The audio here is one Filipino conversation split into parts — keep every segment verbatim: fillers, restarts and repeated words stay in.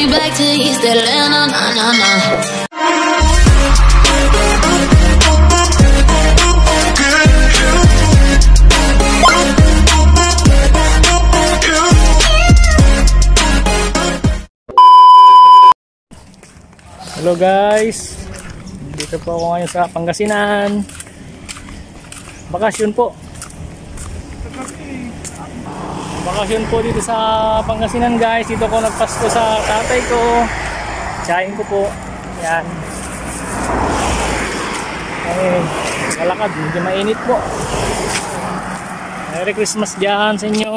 back to East Atlanta, nah, nah, nah. Hello guys, dito po ako ngayon sa Pangasinan. Bakasyon po. Bakasyon po dito sa Pangasinan guys. Dito ako nagpasko sa tatay ko. Tsahin ko po. Yan. Ay, malakad, medyo mainit po. Merry Christmas dyan sa inyo.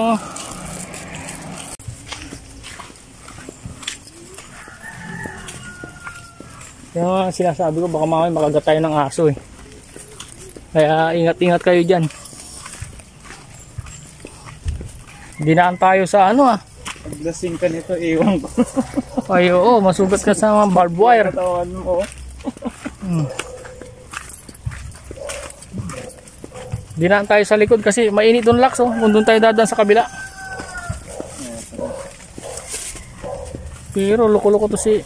Yung sinasabi ko, baka mamaya makagat tayo ng aso eh. Kaya ingat-ingat kayo dyan. Dinaan tayo sa ano ah. Paglasing ka nito, iwan ko. Ay oo, masugat ka sa mga barbed wire. Mo. hmm. Dinaan tayo sa likod kasi mainit doon laks oh. Kung doon tayo dadaan sa kabila. Pero loko-loko to si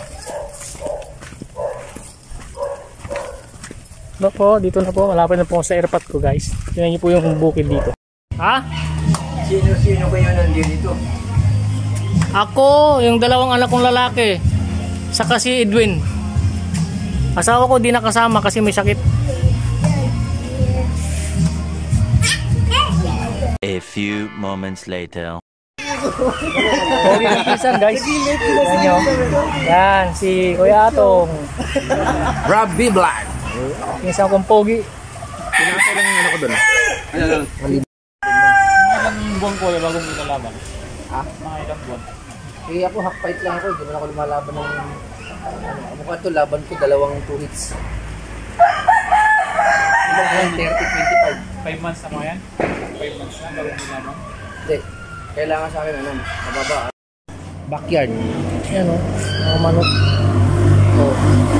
Loko, dito na po, malapit na po sa airpot ko guys. Tingnan niyo po yung bukid dito. Ha? Sino-sino kayo nandito? Ako, yung dalawang anak kong lalaki. Saka si Edwin. Asawa ko di nakasama kasi may sakit. A few moments later. Pogi ng pisan guys. Yan nyo. Yan, si Kuya Atong. Robbie Black. Minsan kong pogi. Pinaka lang yung ano ko doon. Ano lang? Ilang buwan ko yung bago mo nalaman? Ha? Mga ilang buwan? Eh ako half fight lang ako. Hindi mo na ako lumalaban ng... Ano, mukha ito, laban ko dalawang two hits. Ilang buwan? thirty, twenty-five. five months na mo yan? five months na bago mo nalaman? Hindi. Kailangan sa akin ano, mababa. Backyard. Yan o, mga manok. Oh.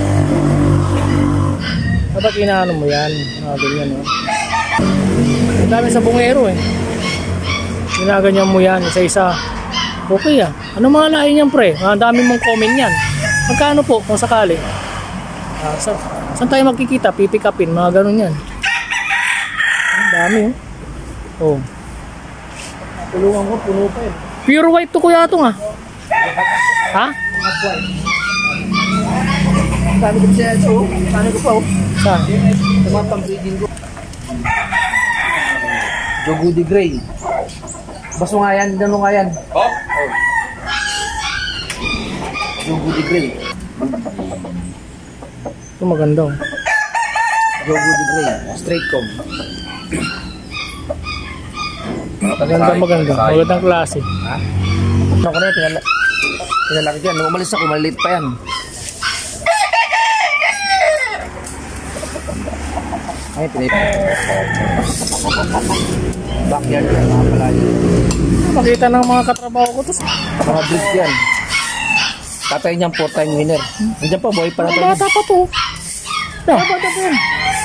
Dapat inaano mo yan, mga ganyan o. Ang dami sa bungero eh. Ginaganyan mo yan, isa-isa. Okay ah. Ano mga lahi niyan pre? Ang dami mong comment yan. Magkano po kung sakali? Ah, sa, saan tayo magkikita? Pipick upin, mga ganun yan. Ang dami oh. Oh. Tulungan ko, puno pa eh. Pure white to kuya itong ah. Ha? Paano ko siya ito? Paano ko pa oh? Saan? Ito mga pang-breeding ko. Jogudi Gray. Baso nga yan, dano nga yan. Oh? Oh. Jogudi Gray. Ito maganda oh. Jogudi Gray. Straight comb. Maganda, maganda. Magandang klase. Ha? Ako na yan, pinala pinalaki dyan. Nung umalis ako, maliit pa yan. Ay, pinip. Backyard yan, mga palayo. Makita ng mga katrabaho ko to. Mga breeds yan. Tatay niyang four-time winner. Nandiyan pa, boy pa natin. Bata pa to. No. Bata pa yan.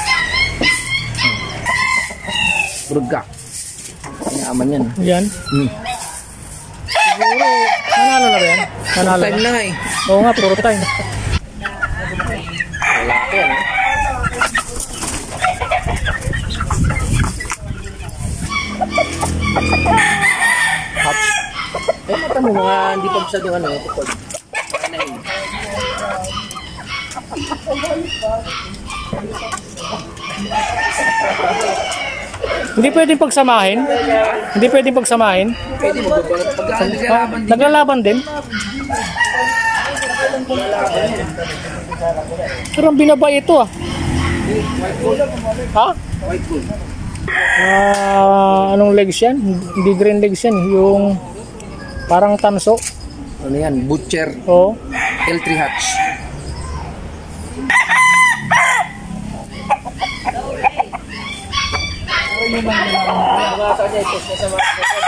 Brugak. Inaaman yan. Yan. Hmm. Siguro, nanalo na ba yan? Nanalo Time na. na eh. Oo nga, puro time. Lalaki yan eh. Hatch. Eh, mata mo mga hindi pa masyadong ano, tukod. Ano yun? Hindi pwedeng pagsamahin? Hindi pwedeng pagsamahin? Pwede mo ba? Pagka naglalaban din. Naglalaban din? Pero ang binabay ito ah. Ha? White gold. Ah, anong legs yan? Hindi green legs yan. Yung parang tanso. Ano yan? Butcher. Oo. L three hatch. Pero yung mga mga sa kanya ito sa mga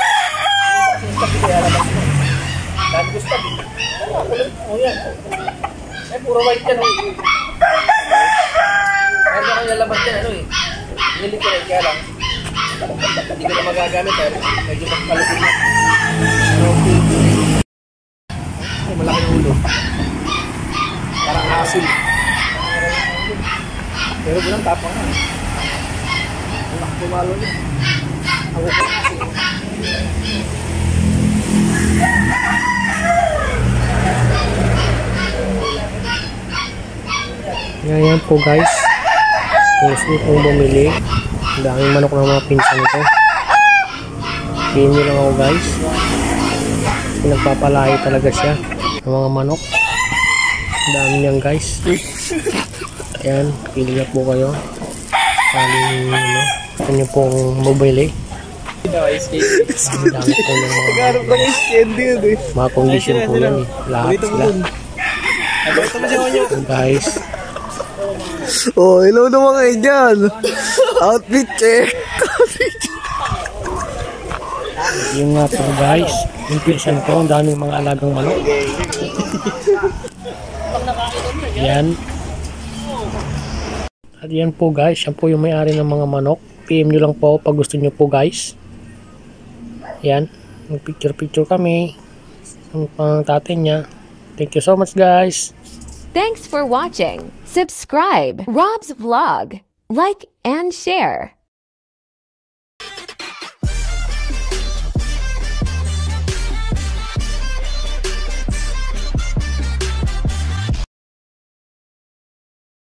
dahil gusto oh yan eh puro white yan eh kaya na kang lalabas yan ano eh nilip ko rin kaya lang hindi ko na magagamit eh medyo magkalupin na pero malaki malaki ng ulo. Parang asin. Pero walang tapang na. Walang pumalo niya. Ako ko kasi. Ngayon po guys, kung gusto kong bumili, ang daming manok ng mga pinsan ko. Piliin nyo lang ako guys. Kasi nagpapalahi talaga siya ng mga manok. Ang dami niyan guys. Ayan, pili na po kayo. Kaling ano, gusto nyo pong bumili. Ang dami po ng mga mga kondisyon po yan eh. Lahat sila. So guys, Oh, hello naman kayo dyan. Outfit check. yung nga po guys, yung pinsan ko, ang daming mga alagang manok. Yan. At yan po guys, yan po yung may-ari ng mga manok. P M nyo lang po pag gusto nyo po guys. Yan. Mag-picture-picture kami. Ang pang tatay niya. Thank you so much guys. Thanks for watching. Subscribe Rob's Vlog. Like and share.